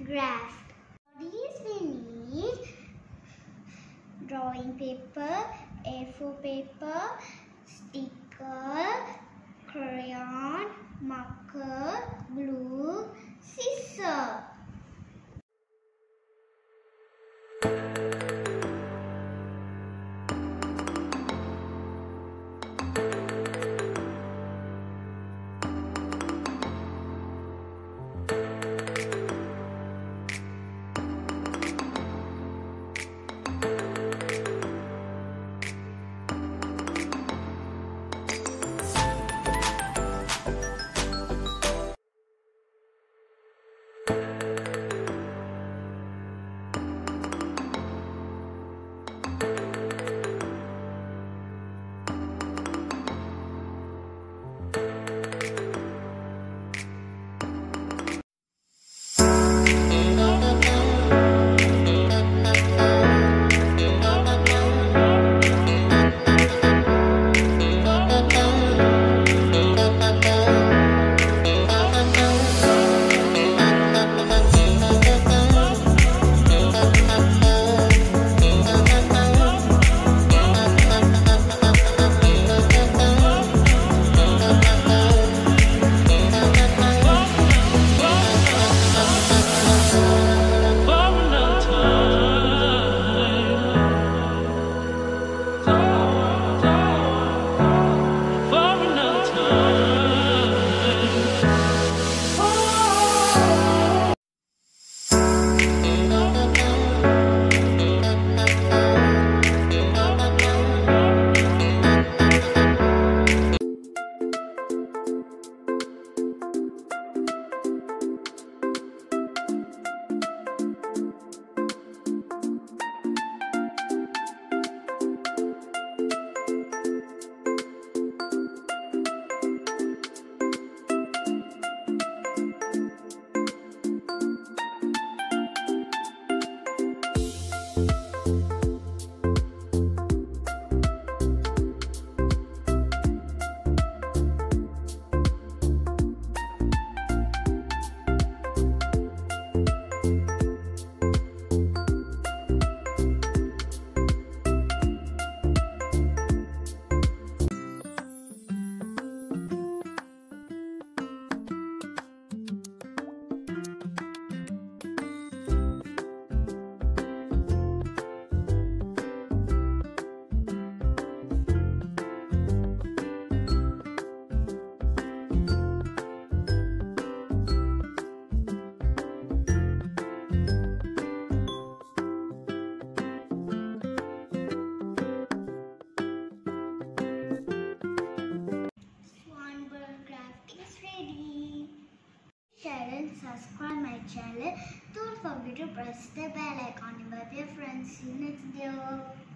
graft. For these we need drawing paper, A4 paper, sticker, crayon, marker, glue, scissors. Swan crafting is ready. Share and subscribe my channel. Don't forget to press the bell icon with your friends. See you next video.